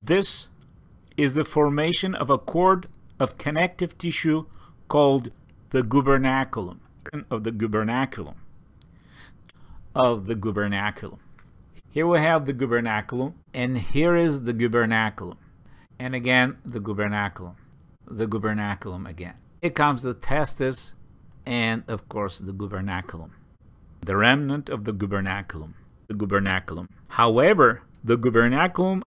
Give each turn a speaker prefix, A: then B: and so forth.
A: This is the formation of a cord of connective tissue called the gubernaculum. Here we have the gubernaculum, and here is the gubernaculum, and again the gubernaculum again. Here comes the testis, and of course the gubernaculum, the remnant of the gubernaculum. However, the gubernaculum